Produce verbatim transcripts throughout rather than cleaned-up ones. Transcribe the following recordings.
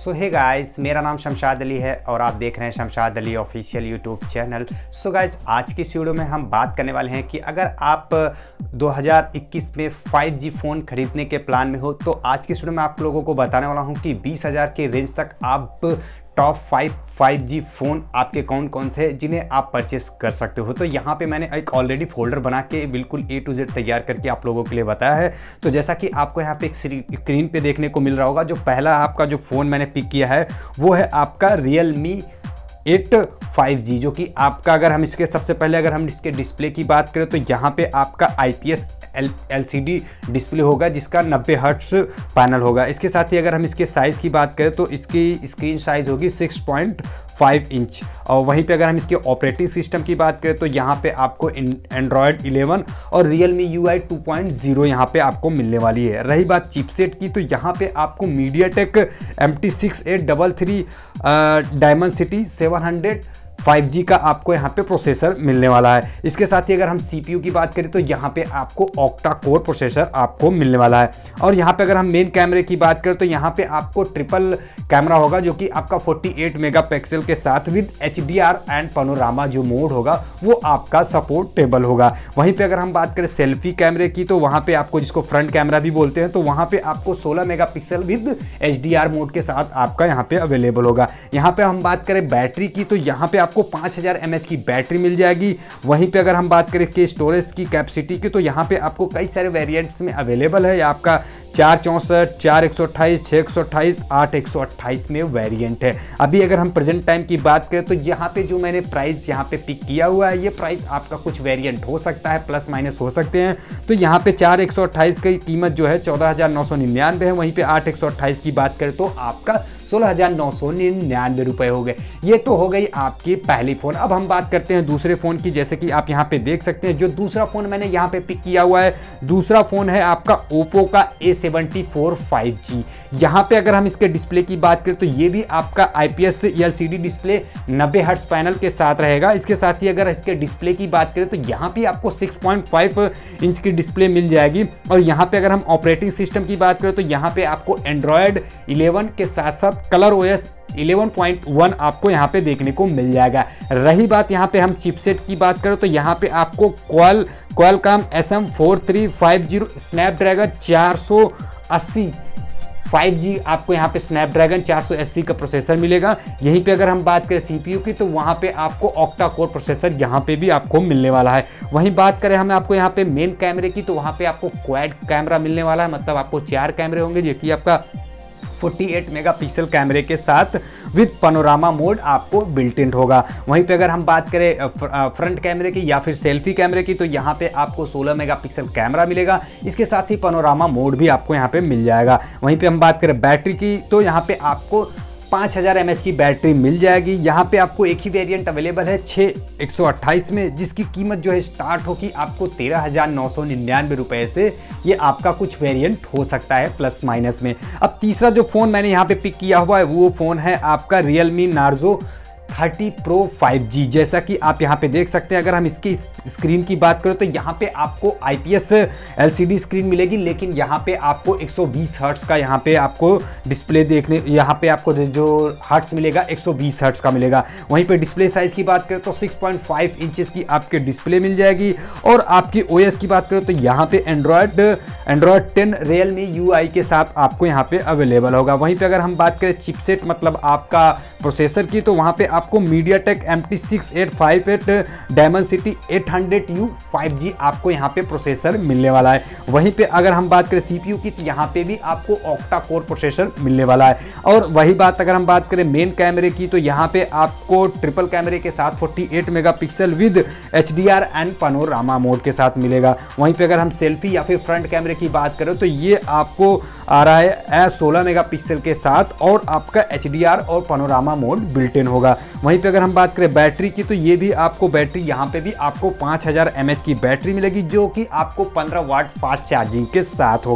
सो hey guys, मेरा नाम शमशाद अली है और आप देख रहे हैं Shamshad Ali official YouTube channel. So guys, आज की इस वीडियो में हम बात करने वाले हैं कि अगर आप दो हज़ार इक्कीस में फाइव जी फ़ोन खरीदने के प्लान में हो तो आज की इस वीडियो में आप लोगों को बताने वाला हूं कि बीस हज़ार के रेंज तक आप top five five G phone आपके कौन कौन से हैं जिन्हें आप परचेस कर सकते हो। तो यहाँ पे मैंने एक ऑलरेडी फोल्डर बना के बिल्कुल ए टू जेड तैयार करके आप लोगों के लिए बताया है। तो जैसा कि आपको यहाँ पे एक स्क्रीन पे देखने को मिल रहा होगा, जो पहला आपका जो फ़ोन मैंने पिक किया है वो है आपका Realme एट फाइव जी, जो कि आपका, अगर हम इसके सबसे पहले अगर हम इसके डिस्प्ले की बात करें तो यहाँ पे आपका I P S L C D display होगा जिसका नब्बे हर्ट्ज पैनल होगा। इसके साथ ही अगर हम इसके साइज़ की बात करें तो इसकी स्क्रीन साइज़ होगी सिक्स पॉइंट फाइव इंच। और वहीं पे अगर हम इसके ऑपरेटिंग सिस्टम की बात करें तो यहाँ पे आपको एंड्रॉयड इलेवन और Realme U I two point zero यहाँ पे आपको मिलने वाली है। रही बात चिपसेट की तो यहाँ पे आपको MediaTek M T six eight double three Dimensity seven hundred five G का आपको यहाँ पे प्रोसेसर मिलने वाला है। इसके साथ ही अगर हम सी पी यू की बात करें तो यहाँ पे आपको ऑक्टा कोर प्रोसेसर आपको मिलने वाला है। और यहाँ पे अगर हम मेन कैमरे की बात करें तो यहाँ पे आपको ट्रिपल कैमरा होगा जो कि आपका अड़तालीस मेगापिक्सल के साथ with H D R and panorama जो मोड होगा वो आपका सपोर्टेबल होगा। वहीं पे अगर हम बात करें सेल्फी कैमरे की तो वहाँ पे आपको, जिसको फ्रंट कैमरा भी बोलते हैं, तो वहाँ पे आपको सोलह megapixel with H D R mode के साथ आपका यहाँ पे अवेलेबल होगा। यहाँ पे हम बात करें बैटरी की तो यहाँ पे आपको पाँच हज़ार एम एच की बैटरी मिल जाएगी। वहीं पे अगर हम बात करें कि स्टोरेज की कैपेसिटी की तो यहाँ पे आपको कई सारे वेरिएंट्स में अवेलेबल है। आपका चार चौंसठ, चार एक सौ अट्ठाईस, छः एक सौ अट्ठाईस, आठ एक सौ अट्ठाईस में वेरिएंट है। अभी अगर हम प्रेजेंट टाइम की बात करें तो यहाँ पे जो मैंने प्राइस यहाँ पे पिक किया हुआ है, ये प्राइस आपका कुछ वेरिएंट हो सकता है, प्लस माइनस हो सकते हैं। तो यहाँ पे चार एक सौ अट्ठाईस की कीमत जो है चौदह हज़ार नौ सौ निन्यानवे है। वहीं पे आठ एक सौ अट्ठाईस की बात करें तो आपका सोलह हज़ार नौ सौ निन्यानवे रुपये हो गए। ये तो हो गई आपकी पहली फ़ोन। अब हम बात करते हैं दूसरे फ़ोन की। जैसे कि आप यहाँ पे देख सकते हैं, जो दूसरा फ़ोन मैंने यहाँ पे पिक किया हुआ है, दूसरा फ़ोन है आपका ओप्पो का A seventy four five G. यहाँ पे अगर हम इसके डिस्प्ले की बात करें तो ये भी आपका I P S L C D display नब्बे हर्ट्ज पैनल के साथ रहेगा। इसके साथ ही अगर इसके डिस्प्ले की बात करें तो यहाँ पे आपको सिक्स पॉइंट फाइव इंच की डिस्प्ले मिल जाएगी। और यहाँ पे अगर हम ऑपरेटिंग सिस्टम की बात करें तो यहाँ पे आपको एंड्रॉयड इलेवन के साथ साथ Color O S eleven point one आपको यहाँ पे देखने को मिल जाएगा। रही बात यहाँ पे हम चिपसेट की बात करें तो यहाँ पे आपको क्वाल Qualcomm S M four three five zero Snapdragon चार सौ अस्सी फाइव जी आपको यहाँ पे स्नैपड्रैगन चार सौ अस्सी का प्रोसेसर मिलेगा। यहीं पे अगर हम बात करें सी पी यू की तो वहाँ पे आपको ऑक्टा कोर प्रोसेसर यहाँ पे भी आपको मिलने वाला है। वहीं बात करें हम आपको यहाँ पे मेन कैमरे की तो वहाँ पे आपको क्वाड कैमरा मिलने वाला है, मतलब आपको चार कैमरे होंगे जो कि आपका अड़तालीस मेगापिक्सल कैमरे के साथ विद पैनोरामा मोड आपको बिल्ट इन होगा। वहीं पे अगर हम बात करें फ्रंट कैमरे की या फिर सेल्फी कैमरे की तो यहाँ पे आपको सोलह मेगापिक्सल कैमरा मिलेगा। इसके साथ ही पैनोरामा मोड भी आपको यहाँ पे मिल जाएगा। वहीं पे हम बात करें बैटरी की तो यहाँ पे आपको पाँच हज़ार एम एच की बैटरी मिल जाएगी। यहाँ पे आपको एक ही वेरिएंट अवेलेबल है छः एक सौ अट्ठाईस में, जिसकी कीमत जो है स्टार्ट होगी आपको तेरह हज़ार नौ सौ निन्यानवे रुपये से। ये आपका कुछ वेरिएंट हो सकता है प्लस माइनस में। अब तीसरा जो फ़ोन मैंने यहाँ पे पिक किया हुआ है वो फ़ोन है आपका Realme Narzo thirty Pro five G. जैसा कि आप यहाँ पे देख सकते हैं, अगर हम इसकी स्क्रीन की बात करें तो यहाँ पे आपको I P S L C D screen मिलेगी, लेकिन यहाँ पे आपको एक सौ बीस हर्ट्ज का यहाँ पे आपको डिस्प्ले देखने, यहाँ पे आपको जो हर्ट्ज मिलेगा एक सौ बीस हर्ट्ज का मिलेगा। वहीं पे डिस्प्ले साइज़ की बात करें तो सिक्स पॉइंट फाइव इंचेस की आपके डिस्प्ले मिल जाएगी। और आपकी ओ एस की बात करें तो यहाँ पे Android Android ten Realme U I के साथ आपको यहाँ पे अवेलेबल होगा। वहीं पे अगर हम बात करें चिपसेट मतलब आपका प्रोसेसर की तो वहाँ पे आपको MediaTek M T six eight five eight Dimensity eight hundred U five G आपको यहाँ पे प्रोसेसर मिलने वाला है। वहीं पे अगर हम बात करें सी पी यू की तो यहाँ पे भी आपको ऑक्टा कोर प्रोसेसर मिलने वाला है। और वही बात अगर हम बात करें मेन कैमरे की तो यहाँ पे आपको ट्रिपल कैमरे के साथ अड़तालीस megapixel with H D R and panorama mode के साथ मिलेगा। वहीं पे अगर हम सेल्फी या फिर फ्रंट कैमरे की बात करें तो ये आपको आ रहा है सोलह मेगापिक्सल के साथ और आपका एच डी आर और पैनोरामा मोड बिल्ट इन होगा। वहीं पे अगर हम बात करें बैटरी की तो ये भी आपको बैटरी यहाँ पे भी आपको पाँच हज़ार एम एच की बैटरी मिलेगी जो कि आपको पंद्रह वाट फास्ट चार्जिंग के साथ होगा।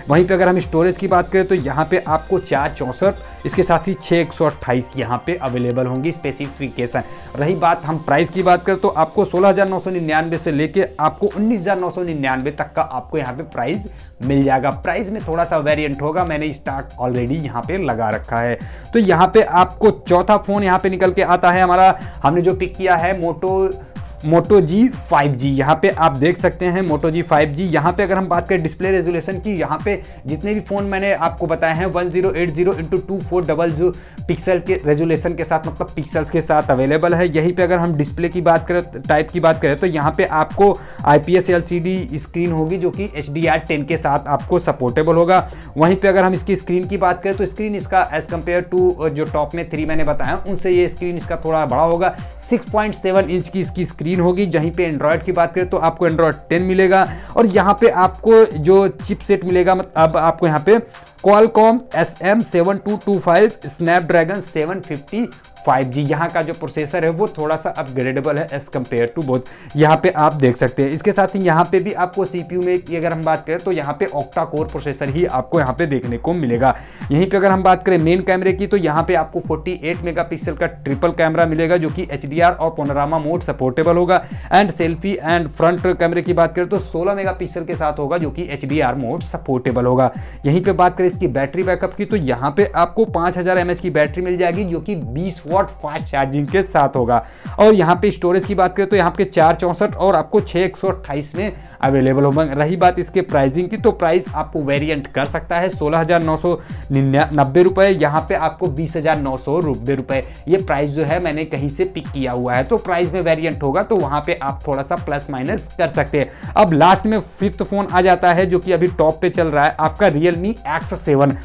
वहीं पे अगर हम स्टोरेज की बात करें तो यहाँ पे आपको चार चौंसठ इसके साथ ही छः एक सौ अट्ठाईस यहाँ पे अवेलेबल होंगी स्पेसिफिकेशन। रही बात हम प्राइस की बात करें तो आपको सोलह हज़ार नौ सौ निन्यानवे से लेके आपको उन्नीस हज़ार नौ सौ निन्यानवे तक का आपको यहाँ पे प्राइस मिल जाएगा। प्राइस में थोड़ा सा वेरिएंट होगा, मैंने स्टार्ट ऑलरेडी यहाँ पे लगा रखा है। तो यहाँ पे आपको चौथा फोन यहाँ पे निकल के आता है हमारा, हमने जो पिक किया है मोटो मोटो जी फाइव जी। यहाँ पे आप देख सकते हैं मोटो जी फाइव जी। यहाँ पे अगर हम बात करें डिस्प्ले रेजोल्यूशन की, यहाँ पे जितने भी फ़ोन मैंने आपको बताए हैं one zero eight zero into two four double जो पिक्सल के रेजोल्यूशन के साथ, मतलब पिक्सल्स के साथ अवेलेबल है। यहीं पे अगर हम डिस्प्ले की बात करें, टाइप की बात करें तो यहाँ पे आपको आईपीएस एलसीडी स्क्रीन होगी जो कि एच डी आर टेन के साथ आपको सपोर्टेबल होगा। वहीं पे अगर हम इसकी स्क्रीन की बात करें तो स्क्रीन इसका एज कम्पेयर टू जो टॉप में थ्री मैंने बताया उनसे ये स्क्रीन इसका थोड़ा बड़ा होगा। सिक्स पॉइंट सेवन इंच की इसकी स्क्रीन होगी। जहीं पे एंड्रॉयड की बात करें तो आपको एंड्रॉयड टेन मिलेगा और यहाँ पे आपको जो चिपसेट मिलेगा, मतलब अब आपको यहाँ पे Qualcomm S M seven two two five Snapdragon seven fifty five G यहाँ का जो प्रोसेसर है वो थोड़ा सा अपग्रेडेबल है एज कम्पेयर टू बोथ, यहाँ पे आप देख सकते हैं। इसके साथ ही यहाँ पे भी आपको सीपीयू में की अगर हम बात करें तो यहाँ पे ऑक्टा कोर प्रोसेसर ही आपको यहाँ पे देखने को मिलेगा। यहीं पे अगर हम बात करें मेन कैमरे की तो यहाँ पे आपको अड़तालीस मेगापिक्सल का ट्रिपल कैमरा मिलेगा जो कि एच डी आर और पैनोरामा मोड सपोर्टेबल होगा। एंड सेल्फी एंड फ्रंट कैमरे की बात करें तो सोलह मेगापिक्सल के साथ होगा जो कि H D R mode supportable होगा। यहीं पे बात करें इसकी बैटरी बैकअप की तो यहाँ पे आपको पाँच हज़ार एम एच की बैटरी मिल जाएगी जो कि बीस वॉट फास्ट चार्जिंग के साथ होगा। और यहाँ पे स्टोरेज की बात करें तो यहाँ पे चार चौंसठ और आपको छः एक सौ अट्ठाईस में अवेलेबल होगा। रही बात इसके प्राइसिंग की तो प्राइस आपको वेरिएंट कर सकता है सोलह हज़ार नौ सौ नब्बे रुपए, यहाँ पे आपको बीस हज़ार नौ सौ नब्बे रुपए। ये प्राइस जो है मैंने कहीं से पिक किया हुआ है, तो प्राइस में वेरिएंट होगा तो वहाँ पे आप थोड़ा सा प्लस माइनस कर सकते हैं। अब लास्ट में फिफ्थ फोन आ जाता है जो कि अभी टॉप पे चल रहा है आपका Realme एक्स सेवन।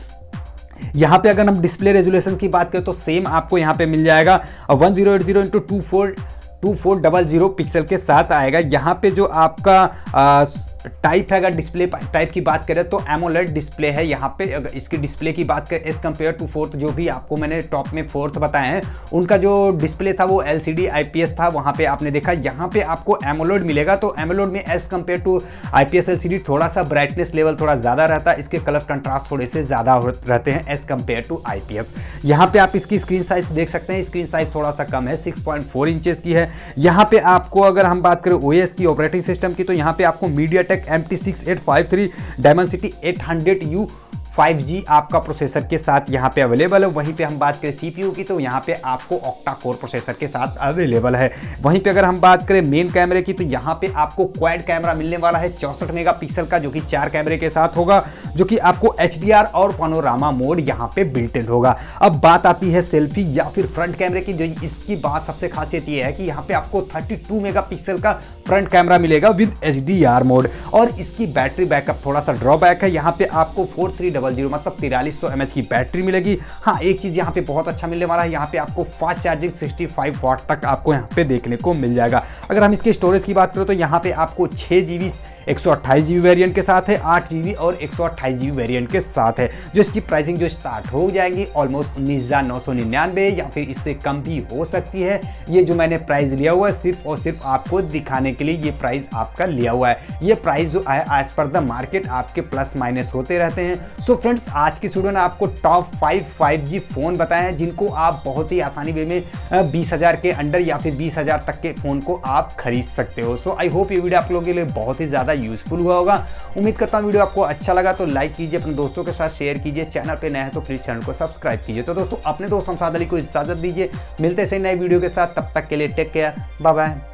यहाँ पे अगर हम डिस्प्ले रेजोल्यूशन की बात करें तो सेम आपको यहाँ पे मिल जाएगा one zero eight zero into two four two four double zero pixel के साथ आएगा। यहाँ पे जो आपका आ, टाइप है, अगर डिस्प्ले टाइप की बात करें तो एमोलेड डिस्प्ले है। यहाँ पे अगर इसकी डिस्प्ले की बात करें एज कम्पेयर टू फोर्थ, जो भी आपको मैंने टॉप में फोर्थ बताए हैं उनका जो डिस्प्ले था वो एलसीडी आईपीएस था, वहाँ पे आपने देखा। यहाँ पे आपको एमोलेड मिलेगा तो एमोलेड में as compare to IPS LCD थोड़ा सा ब्राइटनेस लेवल थोड़ा ज़्यादा रहता है, इसके कलर कंट्रास्ट थोड़े से ज़्यादा रहते हैं एज कम्पेयर टू आईपीएस। यहाँ पे आप इसकी स्क्रीन साइज देख सकते हैं, स्क्रीन साइज थोड़ा सा कम है, सिक्स पॉइंट फोर इंचेस की है। यहाँ पे आपको अगर हम बात करें ओएस की, ऑपरेटिंग सिस्टम की, तो यहाँ पे आपको MediaTek M T six eight five three Dimensity eight hundred U five G आपका प्रोसेसर के साथ यहाँ पे अवेलेबल है। वहीं पे हम बात करें सीपीयू की तो यहाँ पे आपको ऑक्टा कोर प्रोसेसर के साथ अवेलेबल है। वहीं पे अगर हम बात करें मेन कैमरे की तो यहाँ पे आपको क्वाड कैमरा मिलने वाला है चौसठ मेगापिक्सल का, जो कि चार कैमरे के साथ होगा, जो कि आपको एच डी आर और पैनोरामा मोड यहाँ पे बिल्ट इन होगा। अब बात आती है सेल्फी या फिर फ्रंट कैमरे की, जो इसकी बात सबसे खासियत ये है कि यहाँ पे आपको थर्टी टू मेगापिक्सल का फ्रंट कैमरा मिलेगा with H D R mode. और इसकी बैटरी बैकअप थोड़ा सा ड्रॉबैक है, यहाँ पे आपको फोर थ्री डबल जीरो मतलब तिरालीस सौ एम एच की बैटरी मिलेगी। हाँ, एक चीज यहाँ पे बहुत अच्छा मिलने वाला है, यहाँ पे आपको fast charging sixty five watt तक आपको यहाँ पे देखने को मिल जाएगा। अगर हम इसके स्टोरेज की बात करें तो यहाँ पे आपको छह जीबी एक सौ अट्ठाईस जीबी वेरिएंट के साथ है, आठ जीबी और एक सौ अट्ठाईस जीबी वेरिएंट के साथ है, जो इसकी प्राइसिंग जो स्टार्ट हो जाएगी ऑलमोस्ट उन्नीस हज़ार नौ सौ निन्यानवे या फिर इससे कम भी हो सकती है। ये जो मैंने प्राइस लिया हुआ है सिर्फ और सिर्फ आपको दिखाने के लिए ये प्राइस आपका लिया हुआ है। ये प्राइस जो है एज पर द मार्केट आपके प्लस माइनस होते रहते हैं। सो फ्रेंड्स, आज की वीडियो ने आपको top five five G phone बताए हैं जिनको आप बहुत ही आसानी वे में बीस हज़ार के अंडर या फिर बीस हज़ार तक के फोन को आप खरीद सकते हो। सो आई होप ये वीडियो आप लोगों के लिए बहुत ही ज़्यादा यूजफुल हुआ होगा। उम्मीद करता हूँ वीडियो आपको अच्छा लगा तो लाइक कीजिए, अपने दोस्तों के साथ शेयर कीजिए, चैनल पे नए हैं तो प्लीज चैनल को सब्सक्राइब कीजिए। तो दोस्तों, अपने दोस्त शमशाद अली को इजाजत दीजिए, मिलते हैं नए वीडियो के साथ, तब तक के लिए टेक केयर, बाय बाय।